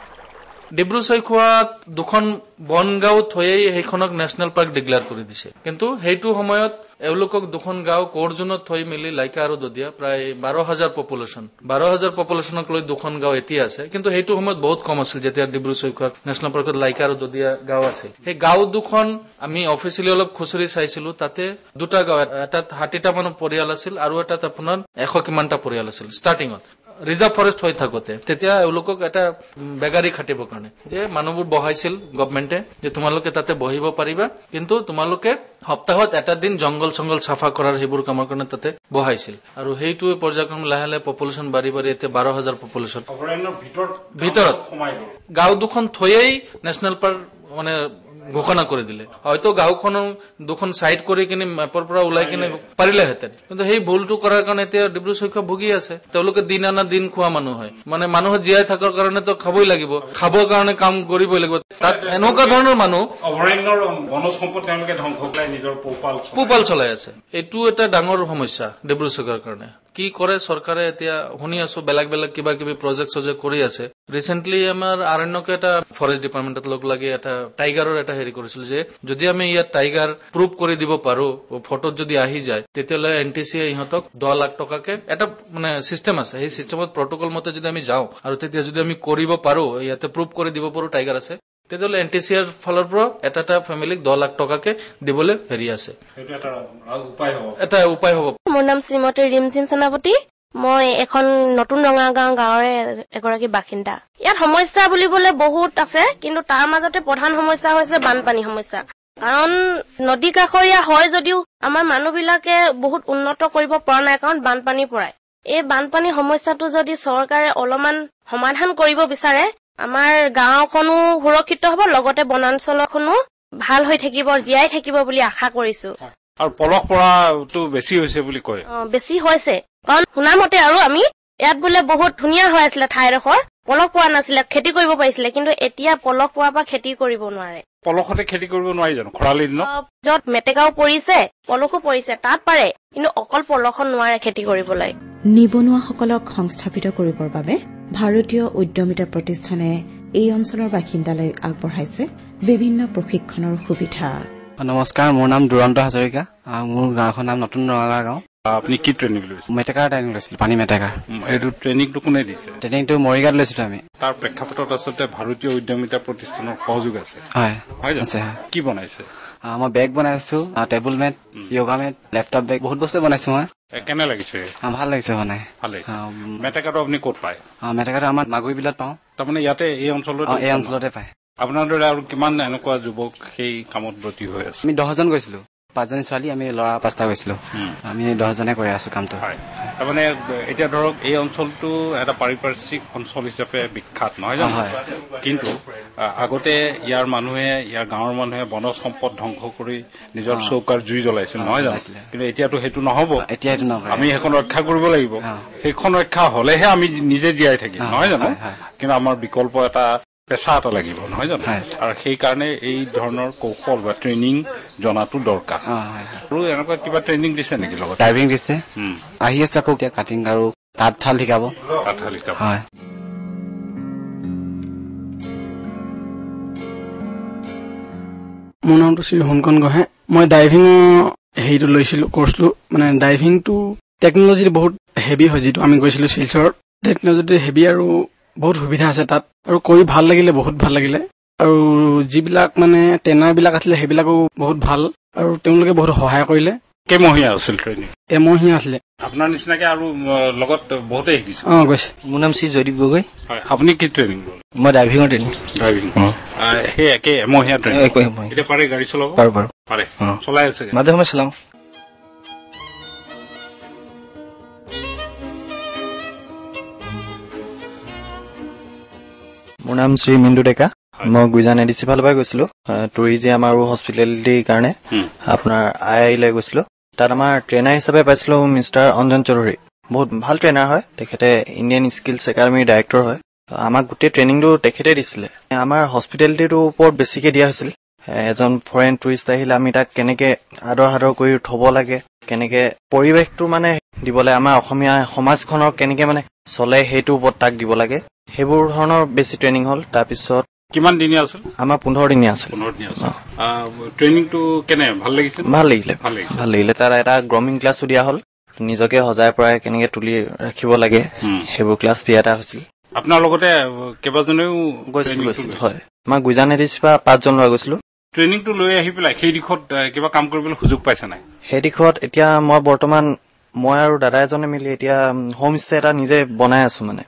ডিব্ৰু চৈখোৱাত দুখন বন গাঁও থৈয়েই সেইখনক নেশ্যনেল পাৰ্ক ডিক্লেয়াৰ কৰি দিছে, কিন্তু সেইটো সময়ত এওঁলোকক দুখন গাঁও কৰ্জুনত থৈ মেলি লাইকা আৰু দদিয়া প্ৰায় বাৰ হাজাৰ পপুলেশ্যন বাৰ হাজাৰ পপুলেশ্যনক লৈ দুখন গাঁও এতিয়া আছে, কিন্তু সেইটো সময়ত বহুত কম আছিল যেতিয়া ডিব্ৰু চৈখোৱা নেশ্যনেল পাৰ্কত লাইকা আৰু দদিয়া গাঁও আছিল। সেই গাঁও দুখন আমি অফিচিয়েলি অলপ খুচৰি চাইছিলো, তাতে দুটা গাঁও, এটাত ষাঠিটা মান পৰিয়াল আছিল আৰু এটাত আপোনাৰ এশ কিমানটা পৰিয়াল আছিল ষ্টাৰ্টিঙত ৰিজাৰ্ভ ফৰেষ্ট হৈ থাকোতে। তেতিয়া এওঁলোকক এটা বেগাৰী খাটিবৰ কাৰণে যে মানুহবোৰ বহাইছিল গভমেণ্টে যে তোমালোকে তাতে বহিব পাৰিবা, কিন্তু তোমালোকে সপ্তাহত এটা দিন জংগল চংগল চাফা কৰাৰ সেইবোৰ কামৰ কাৰণে তাতে বহাইছিল, আৰু সেইটোৱে পৰ্যায়ক্ৰমে লাহে লাহে পপুলেশ্যন বাঢ়ি বাঢ়ি এতিয়া বাৰ হাজাৰ পপুলেশ্যন ভিতৰত গাঁও দুখন থৈয়েই নেশ্যনেল পাৰ্ক মানে ঘোষণা কৰি দিলে। হয়তো গাঁওখন দুখন চাইড কৰি কিনে মেপৰ পৰা ওলাই কিনে পাৰিলেহেঁতেন, কিন্তু সেই ভুলটো কৰাৰ কাৰণে এতিয়া ডিব্ৰু চৈখোৱা ভুগি আছে। তেওঁলোকে দিন আনা দিন খোৱা মানুহ হয়, মানে মানুহৰ জীয়াই থকাৰ কাৰণে তো খাবই লাগিব, খাবৰ কাৰণে কাম কৰিবই লাগিব। তাত এনেকুৱা ধৰণৰ মানুহ অভয়াৰণ্যৰ বনজ সম্পদ তেওঁলোকে ধ্বংস কৰি নিজৰ পোহপাল চলাই আছে। এইটো এটা ডাঙৰ সমস্যা ডিব্ৰু চৈখোৱাৰ কাৰণে। কি কৰে চৰকাৰে এতিয়া শুনি আছো, বেলেগ বেলেগ কিবা কিবি প্ৰজেক্ট চজেক্ট কৰি আছে। ৰিচেণ্টলি আমাৰ আৰণ্যকে এটা ফৰেষ্ট ডিপাৰ্টমেণ্টত লগ লাগি এটা টাইগাৰৰ এটা হেৰি কৰিছিল যে যদি আমি ইয়াত টাইগাৰ প্ৰুভ কৰি দিব পাৰো, ফটোত যদি আহি যায়, তেতিয়াহ'লে এন টি চিয়ে ইহঁতক দহ লাখ টকাকে এটা মানে চিষ্টেম আছে, সেই চিষ্টেমত প্ৰটকল মতে যদি আমি যাওঁ আৰু তেতিয়া যদি আমি কৰিব পাৰো, ইয়াতে প্ৰুভ কৰি দিব পাৰো টাইগাৰ আছে, তেতিয়াহ'লে এন টি চিৰ ফালৰ পৰা এটা এটা ফেমিলিক দহ লাখ টকাকে দিবলৈ হেৰি আছে, এটা উপায় হ'ব। মোৰ নাম শ্ৰীমতী ৰিমঝিম সেনাপতি, মই এখন নতুন ৰঙাগাঁও গাঁৱৰে এগৰাকী বাসিন্দা। ইয়াত সমস্যা বুলিবলৈ বহুত আছে, কিন্তু তাৰ মাজতে প্ৰধান সমস্যা হৈছে বানপানী সমস্যা। কাৰণ নদী কাষৰীয়া হয় যদিও আমাৰ মানুহ বিলাকে বহুত উন্নত কৰিব পৰা নাই, কাৰণ বানপানীৰ পৰাই। এই বানপানী সমস্যাটো যদি চৰকাৰে অলপমান সমাধান কৰিব বিচাৰে, আমাৰ গাঁওখনো সুৰক্ষিত হ'ব, লগতে বনাঞ্চলখনো ভাল হৈ থাকিব, জীয়াই থাকিব বুলি আশা কৰিছো। আৰু পলস পৰাটো বেছি হৈছে বুলি কয়। বেছি হৈছে কাৰণ শুনামতে আৰু আমি ইয়াত বোলে বহুত ধুনীয়া হৈ আছিলে ঠাইডোখৰ, পলস পোৱা নাছিলে, খেতি কৰিব পাৰিছিলে, কিন্তু এতিয়া পলস পোৱাৰ পৰা খেতি কৰিব নোৱাৰে। পলসতে খেতি কৰিব নোৱাৰি জানো খৰালি দিনত? য'ত মেটেকাও পৰিছে পলসো পৰিছে তাত পাৰে, কিন্তু অকল পলসত নোৱাৰে খেতি কৰিবলৈ। নিবনুৱাসকলক সংস্থাপিত কৰিবৰ বাবে ভাৰতীয় উদ্যমিতা প্ৰতিষ্ঠানে এই অঞ্চলৰ বাসিন্দালৈ আগবঢ়াইছে বিভিন্ন প্ৰশিক্ষণৰ সুবিধা। নমস্কাৰ, মোৰ নাম দুৰন্ত হাজৰিকা, মোৰ গাঁওখনৰ নাম নতুন ৰঙাগাঁও গাঁও। আপুনি কি ট্ৰেইনিং লৈছে? মেটেকাৰ ট্ৰেইনিং লৈছিলো, পানী মেটেকাৰ। এইটো ট্ৰেইনিংটো কোনে দিছে? ট্ৰেইনিংটো মৰিগাঁৱত লৈছিলো আমি। তাৰ প্ৰেক্ষাপটত আচলতে ভাৰতীয় উদ্যমিতা প্ৰতিষ্ঠানৰ সহযোগ আছে। হয় আছে। কি বনাইছে? মই বেগ বনাইছো, table mat, yoga mat, laptop bag, বহুত বস্তু বনাইছো মই। কেনে লাগিছে? ভাল লাগিছে বনাই। ভাল লাগিছে। মেটেকাটো আপুনি ক'ত পায়? মেটেকাটো আমাৰ মাগুৰী বিলত পাওঁ। তাৰমানে ইয়াতে এই অঞ্চলত? এই অঞ্চলতে পায়। আপোনাৰ দৰে আৰু কিমান এনেকুৱা যুৱক সেই কামত ব্ৰতী হৈ আছে? আমি দহজন গৈছিলো, পাঁচজনী ছোৱালী আমি ল'ৰা পাঁচটা গৈছিলো আমি দহজনে কৰি আছো কামটো তাৰমানে এতিয়া ধৰক এই অঞ্চলটো এটা পাৰিপাৰ্শ্বিক অঞ্চল হিচাপে বিখ্যাত নহয় জানো কিন্তু আগতে ইয়াৰ মানুহে ইয়াৰ গাঁৱৰ মানুহে বনজ সম্পদ ধ্বংস কৰি নিজৰ চৌকাৰ জুই জ্বলাইছিল নহয় জানো কিন্তু এতিয়াতো সেইটো নহব এতিয়া এইটো নকৰে আমি সেইখন ৰক্ষা কৰিব লাগিব সেইখন ৰক্ষা হলেহে আমি নিজে জীয়াই থাকিম নহয় জানো কিন্তু আমাৰ বিকল্প এটা পেছা এটা লাগিব নহয় জানো আৰু সেইকাৰণে এই ধৰণৰ কৌশল বা ট্ৰেইনিং জনাটো দৰকাৰ আৰু এনেকুৱা কিবা ট্ৰেইনিং দিছে নেকি লগত ড্ৰাইভিং দিছে আহি আছে আকৌ এতিয়া কাটিং আৰু তাঁতশাল শিকাব তাঁতশাল শিকাব হয় মোৰ নামটো শ্ৰী হুনকন গোহাঁই মই ড্ৰাইভিঙৰ হেৰিটো লৈছিলো কৰ্চটো মানে ড্ৰাইভিংটো টেকনলজি বহুত হেভি হয় যিটো আমি গৈছিলো শিলচৰত টেকনলজিটো হেভি আৰু বহুত সুবিধা আছে তাত আৰু কৰি ভাল লাগিলে বহুত ভাল লাগিলে আৰু যিবিলাক মানে ট্ৰেইনাৰ বিলাক আছিলে সেইবিলাকো বহুত ভাল আৰু তেওঁলোকে বহুত সহায় কৰিলে কেমহীয়া আছিল ট্ৰেইনিং এমহীয়া আছিলে আপোনাৰ নিচিনাকে আৰু লগত বহুতে শিকিছে অ গৈছে মোৰ নাম শ্ৰী জয়দীপ গগৈ হয় আপুনি কি ট্ৰেইনিং ল'লে মই ড্ৰাইভিঙৰ ট্ৰেইনিং ড্ৰাইভিং সেই একে এমহীয়া ট্ৰেইনিং এতিয়া পাৰে গাড়ী চলাব পাৰো পাৰো পাৰে চলাই আছে মাজে সময়ে চলাওঁ মোৰ নাম শ্ৰী মিন্দু ডেকা মই গুইজান এডিচি ফালৰ পৰা গৈছিলো টুৰিজিয়াম আৰু হস্পিটেলিটিৰ কাৰণে আপোনাৰ আই আই লৈ গৈছিলো তাত আমাৰ ট্ৰেইনাৰ হিচাপে পাইছিলো মিষ্টাৰ অঞ্জন চৌধুৰী বহুত ভাল ট্ৰেইনাৰ হয় তেখেতে ইণ্ডিয়ান স্কিলছ একাডেমীৰ ডাইৰেক্টৰ হয় আমাক গোটেই ট্ৰেইনিংটো তেখেতে দিছিলে আমাৰ হস্পিটেলিটিটোৰ ওপৰত বেছিকে দিয়া হৈছিল এজন ফৰেইন টুৰিষ্ট আহিলে আমি তাক কেনেকে আদৰ সাদৰ কৰি থব লাগে কেনেকে পৰিৱেশটো মানে দিবলৈ আমাৰ অসমীয়া সমাজখনৰ কেনেকে মানে চলে সেইটো ওপৰত তাক দিব লাগে সেইবোৰ ধৰণৰ বেছি ট্ৰেইনিং হ'ল তাৰপিছত কিমান দিনীয়া আছিল আমাৰ পোন্ধৰ দিনীয়া আছিল পোন্ধৰ দিনীয়া আছিল ট্ৰেইনিংটো কেনে ভাল লাগিছিল ভাল লাগিলে ভাল লাগিলে তাত এটা গ্ৰমিং ক্লাছো দিয়া হ'ল নিজকে সজাই পৰাই কেনেকে তুলি ৰাখিব লাগে সেইবোৰ ক্লাছ দিয়া এটা হৈছিল আপোনাৰ লগতে কেইবাজনেও গৈছিল গৈছিল হয় আমাৰ গুইজান এডিচিৰ পৰা পাঁচজন ল'ৰা গৈছিলো ট্ৰেইনিংটো লৈ আহি পেলাই সেই দিশত কিবা কাম কৰিবলৈ সুযোগ পাইছে নাই সেই দিশত এতিয়া মই বৰ্তমান মই আৰু দাদা এজনে মিলি এতিয়া হোম ষ্টে এটা নিজে বনাই আছো মানে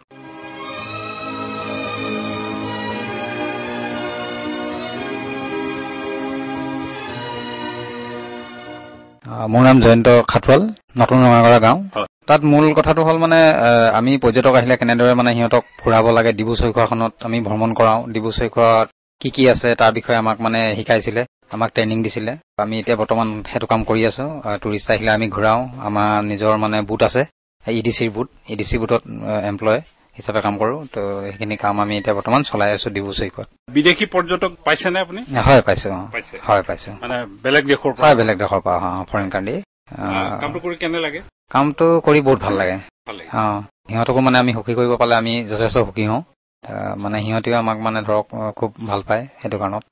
মোৰ নাম জয়ন্ত খাটৱাল নতুন ৰঙাগড়া গাঁও তাত মূল কথাটো হ'ল মানে আমি পৰ্যটক আহিলে কেনেদৰে মানে সিহঁতক ফুৰাব লাগে ডিব্ৰু চৈখোৱাখনত আমি ভ্ৰমণ কৰাওঁ ডিব্ৰু চৈখোৱাত কি কি আছে তাৰ বিষয়ে আমাক মানে শিকাইছিলে আমাক ট্ৰেইনিং দিছিলে আমি এতিয়া বৰ্তমান সেইটো কাম কৰি আছো টুৰিষ্ট আহিলে আমি ঘূৰাওঁ আমাৰ নিজৰ মানে বুট আছে ই ডি চিৰ বুট ই ডি চি বুটত এমপ্লয় হিচাপে কাম কৰো তো সেইখিনি কাম আমি এতিয়া বৰ্তমান চলাই আছো ডিব্ৰু চৈখোৱাত বিদেশী পৰ্যটক পাইছেনে আপুনি হয় পাইছো হয় পাইছো মানে বেলেগ দেশৰ পৰা বেলেগ দেশৰ পৰা ফৰেইন কাণ্ট্ৰি কামটো কৰি কেনে লাগে কামটো কৰি বহুত ভাল লাগে অ সিহঁতকো মানে আমি সুখী কৰিব পালে আমি যথেষ্ট সুখী হওঁ মানে সিহঁতেও আমাক মানে ধৰক খুব ভাল পায় সেইটো কাৰণত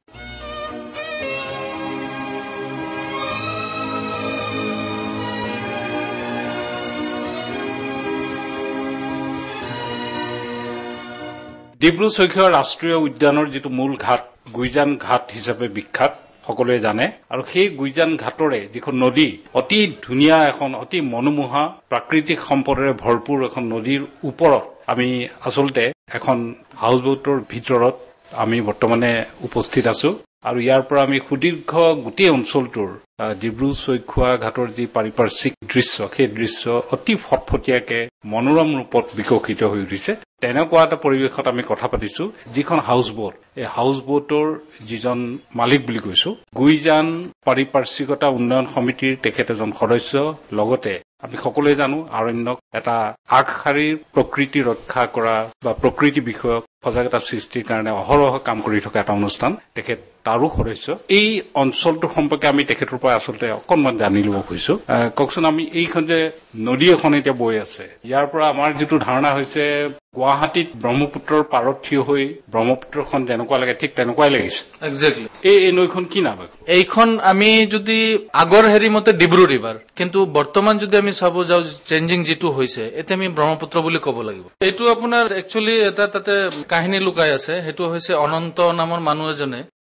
ডিব্ৰু চৈখোৱা ৰাষ্ট্ৰীয় উদ্যানৰ যিটো মূল ঘাট গুইজান ঘাট হিচাপে বিখ্যাত সকলোৱে জানে আৰু সেই গুইজান ঘাটৰে যিখন নদী অতি ধুনীয়া এখন অতি মনোমোহা প্ৰাকৃতিক সম্পদৰে ভৰপূৰ এখন নদীৰ ওপৰত আমি আচলতে এখন হাউচ বোটৰ ভিতৰত আমি বৰ্তমানে উপস্থিত আছো আৰু ইয়াৰ পৰা আমি সুদীৰ্ঘ গোটেই অঞ্চলটোৰ ডিব্ৰু চৈখোৱা ঘাটৰ যি পাৰিপাৰ্শ্বিক দৃশ্য সেই দৃশ্য অতি ফটফটীয়াকে মনোৰম ৰূপত বিকশিত হৈ উঠিছে তেনেকুৱা এটা পৰিৱেশত আমি কথা পাতিছো যিখন হাউচ বোট এই হাউচ বোটৰ যিজন মালিক বুলি কৈছো গুইজান পাৰিপাৰ্শ্বিকতা উন্নয়ন সমিতিৰ তেখেত এজন সদস্য লগতে আমি সকলোৱে জানো আৰণ্যক এটা আগশাৰীৰ প্ৰকৃতি ৰক্ষা কৰা বা প্ৰকৃতি বিষয়ক সজাগতা সৃষ্টিৰ কাৰণে অহৰহ কাম কৰি থকা এটা অনুষ্ঠান তেখেত তাৰো সদস্য এই অঞ্চলটোৰ সম্পৰ্কে আমি তেখেতৰ পৰা আচলতে অকণমান জানি ল'ব খুজিছো কওকচোন আমি এইখন যে নদী এখন এতিয়া বৈ আছে ইয়াৰ পৰা আমাৰ যিটো ধাৰণা হৈছে গুৱাহাটীত ব্ৰহ্মপুত্ৰৰ পাৰত থিয় হৈ ব্ৰহ্মপুত্ৰখন যেনেকুৱা লাগে ঠিক তেনেকুৱাই লাগিছে এক্সেক্টলি এই নৈখন কি নাম এইখন আমি যদি আগৰ হেৰি মতে ডিব্ৰু ৰিভাৰ কিন্তু বৰ্তমান যদি আমি চাব যাওঁ চেঞ্জিং যিটো হৈছে এতিয়া আমি ব্ৰহ্মপুত্ৰ বুলি ক'ব লাগিব এইটো আপোনাৰ একচুৱেলি এটা তাতে কাহিনী লুকাই আছে সেইটো হৈছে অনন্ত নামৰ মানুহ এজনে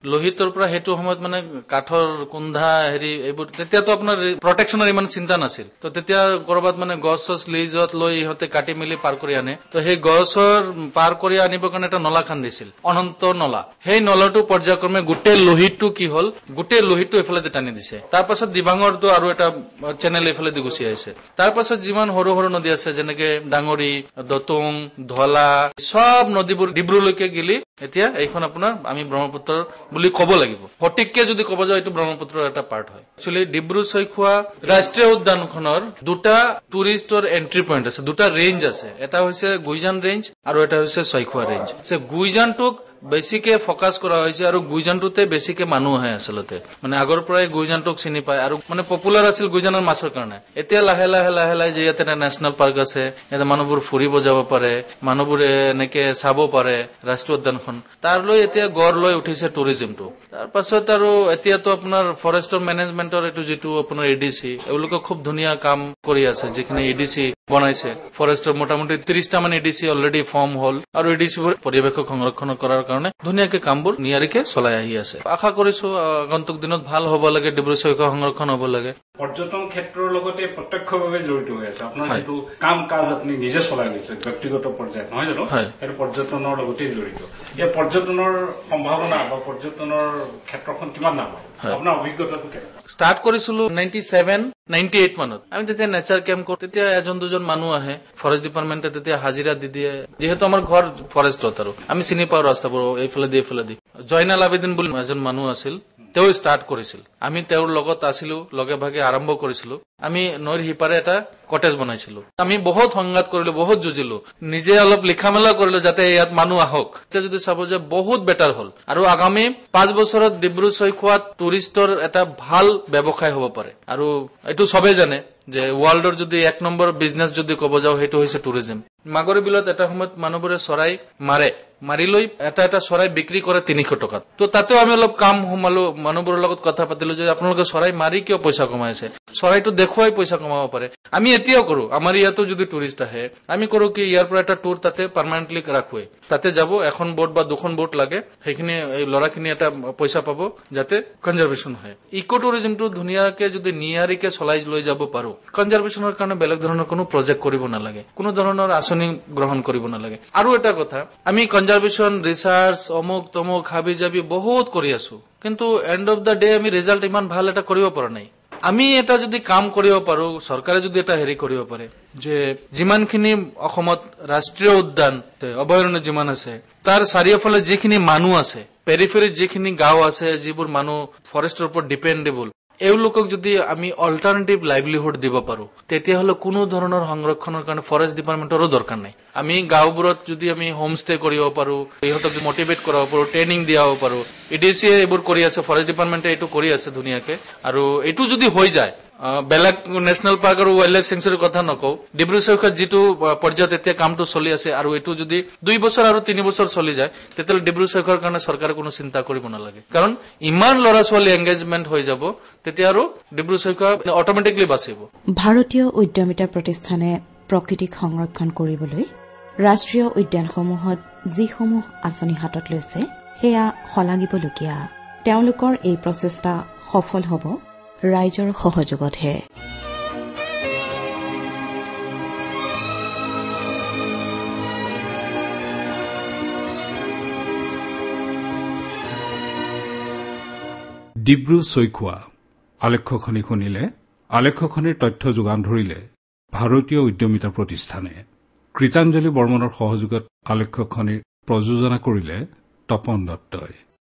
লোহিতৰ পৰা সেইটো সময়ত মানে কাঠৰ কুন্ধা হেৰি এইবোৰ তেতিয়াতো আপোনাৰ প্ৰটেকশ্যনৰ ইমান চিন্তা নাছিল তো তেতিয়া কৰবাত মানে গছ চছ লিজত লৈ ইহঁতে কাটি মেলি পাৰ কৰি আনে তো সেই গছৰ পাৰ কৰি আনিবৰ কাৰণে এটা নলা খান্দিছিল অনন্ত নলা সেই নলাটো পৰ্যায়ক্ৰমে গোটেই লোহিতটো কি হল গোটেই লোহিতটো এফালে টানি দিছে তাৰ পাছত দিবাঙৰটো আৰু এটা চেনেল এফালে দি গুচি আহিছে তাৰ পাছত যিমান সৰু সৰু নদী আছে যেনেকে ডাঙৰি দতুং ধলা সব নদীবোৰ ডিব্ৰুলৈকে গিলি এতিয়া এইখন আপোনাৰ আমি ব্ৰহ্মপুত্ৰৰ বুলি ক'ব লাগিব সঠিককে যদি ক'ব যাওঁ এইটো ব্ৰহ্মপুত্ৰৰ এটা পাৰ্ট হয় একচুৱেলি ডিব্ৰু চৈখোৱা ৰাষ্ট্ৰীয় উদ্যানখনৰ দুটা টুৰিষ্টৰ এন্ট্ৰি পইণ্ট আছে দুটা ৰেঞ্জ আছে এটা হৈছে গুইজান ৰেঞ্জ আৰু এটা হৈছে চৈখোৱা ৰেঞ্জ সে গুইজানটোক বেছিকে ফকাস কৰা হৈছে আৰু গুইজানটোতে বেছিকে মানুহ আহে আচলতে মানে আগৰ পৰাই গুইজানটোক চিনি পায় আৰু মানে পপুলাৰ আছিল গুইজানৰ মাছৰ কাৰণে এতিয়া লাহে লাহে লাহে লাহে যে ইয়াতে নেশ্যনেল পাৰ্ক আছে ইয়াতে মানুহবোৰ ফুৰিব যাব পাৰে মানুহবোৰে এনেকে চাব পাৰে ৰাষ্ট্ৰীয় উদ্যানখন তাৰ লৈ এতিয়া গড় লৈ উঠিছে টুৰিজমটো তাৰ পাছত আৰু এতিয়াতো আপোনাৰ ফৰেষ্টৰ মেনেজমেন্টৰ এইটো যেটো আপোনাৰ এডিসি এওঁলোকে খুব ধুনীয়া কাম কৰি আছে যিখিনি এডিসি বনাইছে ফৰেষ্টৰ মোটামুটি ত্ৰিশটা মান এডিসি অলৰেডি ফৰ্ম হল আৰু এডিসিবোৰ পৰিৱেশ সংৰক্ষণ কৰাৰ কাৰণে ধুনীয়াকে কামবোৰ নিয়াৰিকে চলাই আহি আছে আশা কৰিছো আগন্তুক দিনত ভাল হ'ব লাগে ডিব্ৰু চৈখোৱা সংৰক্ষণ হ'ব লাগে পৰ্যটন ক্ষেত্ৰৰ লগতে প্ৰত্যক্ষভাৱে জড়িত হৈ আছে আপোনাৰ যেটো কাম কাজ আপুনি নিজে চলাই গৈছে ব্যক্তিগত পৰ্যায়ত নহয় জানো আৰু পৰ্যটনৰ লগতে জড়িত এই পৰ্যটনৰ সম্ভাৱনা বা পৰ্যটনৰ ক্ষেত্ৰখন কিমান ডাঙৰ আপোনাৰ অভিজ্ঞতাটো কেনে স্টাৰ্ট কৰিছিলো নাইণ্টি ছেভেন নাইণ্টি এইট মানত আমি তেতিয়া নেচাৰ কেম্প কৰো তেতিয়া এজন দুজন মানুহ আহে ফৰেষ্ট ডিপাৰ্টমেণ্টে তেতিয়া হাজিৰা দি দিয়ে যেহেতু আমাৰ ঘৰ ফৰেষ্টত আৰু আমি চিনি পাওঁ ৰাস্তাবোৰ এইফালে দি এইফালে দি জয়নাল আবেদিন বুলি এজন মানুহ আছিল তেওঁ ষ্টাৰ্ট কৰিছিল আমি তেওঁৰ লগত আছিলো লগে ভাগে আৰম্ভ কৰিছিলো আমি নৈৰ হিপাৰে এটা কটেজ বনাইছিলো আমি বহুত সংঘাত কৰিলো বহুত যুঁজিলো নিজে অলপ লিখা মেলা কৰিলো যাতে ইয়াত মানুহ আহক তেতিয়া যদি চাব যে বহুত বেটাৰ হল আৰু আগামী পাঁচ বছৰত ডিব্ৰু চৈখোৱাত টুৰিষ্টৰ এটা ভাল ব্যৱসায় হ'ব পাৰে আৰু এইটো সবে জানে যে ওয়ার্ল্ডৰ যদি এক নম্বৰ বিজনেস যদি কব যাও হেতু হৈছে টুৰিজম মাগৰি বিলত এটা সময়ত মানুহবোৰে চৰাই মাৰে মাৰি লৈ এটা এটা চৰাই বিক্ৰী কৰে তিনিশ টকাত তো তাতেও আমি অলপ কাম সোমালো মানুহবোৰৰ লগত কথা পাতিলো যে আপোনালোকে চৰাই মাৰি কিয় পইচা কমাইছে চৰাইটো দেখুৱাই পইচা কমাব পাৰে আমি এতিয়াও কৰো আমাৰ ইয়াতো যদি টুৰিষ্ট আহে আমি কৰো কি ইয়াৰ পৰা এটা টুৰ তাতে পাৰ্মানেন্টলি ৰাখুৱে তাতে যাব এখন বোট বা দুখন বোট লাগে সেইখিনি এই লৰাখিনি এটা পইচা পাব যাতে কনজাৰভেশন হয় ইকো টুৰিজমটো ধুনীয়াকে যদি নিয়াৰিকে চলাই লৈ যাব পাৰো কনজাৰভেশনৰ কাৰণে বেলেগ ধৰণৰ কোনো প্ৰজেক্ট কৰিব নালাগে কোনো ধৰণৰ আঁচনি গ্ৰহণ কৰিব নালাগে আৰু এটা কথা আমি কনজাৰভেশন ৰিসাৰ্চ অমুক তমুক হাবি যাবি বহুত কৰি আছো কিন্তু এন্ড অফ দা ডে আমি ৰিজাল্ট ইমান ভাল এটা কৰিব পৰা নাই আমি এটা যদি কাম কৰিব পাৰো চৰকাৰে যদি এটা হেৰি কৰিব পাৰে যে যিমানখিনি অসমত ৰাষ্ট্ৰীয় উদ্যান অভয়াৰণ্য যিমান আছে তাৰ চাৰিওফালে যিখিনি মানুহ আছে পেৰিফেৰি যিখিনি গাঁও আছে যিবোৰ মানুহ ফৰেষ্টৰ ওপৰত ডিপেন্ডেবল এওঁলোকক যদি আমি অল্টাৰনেটিভ লাইভলিহুড দিব পাৰো তেতিয়াহলে কোনো ধৰণৰ সংৰক্ষণৰ কাৰণে ফৰেষ্ট ডিপাৰ্টমেন্টৰো দৰকাৰ নাই আমি গাঁওবোৰত যদি আমি হোম ষ্টে কৰিব পাৰো ইহঁতক মোটিভেট কৰাব পাৰো ট্ৰেইনিং দিয়াব পাৰো ইডিসি এইবোৰ কৰি আছে ফৰেষ্ট ডিপাৰ্টমেন্টে এইটো কৰি আছে ধুনীয়াকে আৰু এইটো যদি হৈ যায় বেলেগ নেশ্যনেল পাৰ্ক আৰু ৱাইল্ড লাইফ চেঞ্চুৰীৰ কথা নকওঁ ডিব্ৰু চৈখোৱাত যিটো পৰ্যায়ত এতিয়া কামটো চলি আছে আৰু এইটো যদি দুই বছৰ আৰু তিনি বছৰ চলি যায় তেতিয়াহ'লে ডিব্ৰু চৈখোৱাৰ কাৰণে চৰকাৰে কোনো চিন্তা কৰিব নালাগে কাৰণ ইমান ল'ৰা ছোৱালী এংগেজমেণ্ট হৈ যাব তেতিয়া আৰু ডিব্ৰু চৈখোৱা অট'মেটিকলি বাচিব ভাৰতীয় উদ্যমিতা প্ৰতিষ্ঠানে প্ৰকৃতিক সংৰক্ষণ কৰিবলৈ ৰাষ্ট্ৰীয় উদ্যানসমূহত যিসমূহ আঁচনি হাতত লৈছে সেয়া শলাগিবলগীয়া তেওঁলোকৰ এই প্ৰচেষ্টা সফল হ'ব ৰাইজৰ সহযোগতহে ডিব্ৰু চৈখোৱা আলেখ্যখনি শুনিলে আলেখ্যখনিৰ তথ্য যোগান ধৰিলে ভাৰতীয় উদ্যমিতা প্ৰতিষ্ঠানে কৃতাঞ্জলি বৰ্মনৰ সহযোগত আলেখ্যখনিৰ প্ৰযোজনা কৰিলে তপন দত্তই।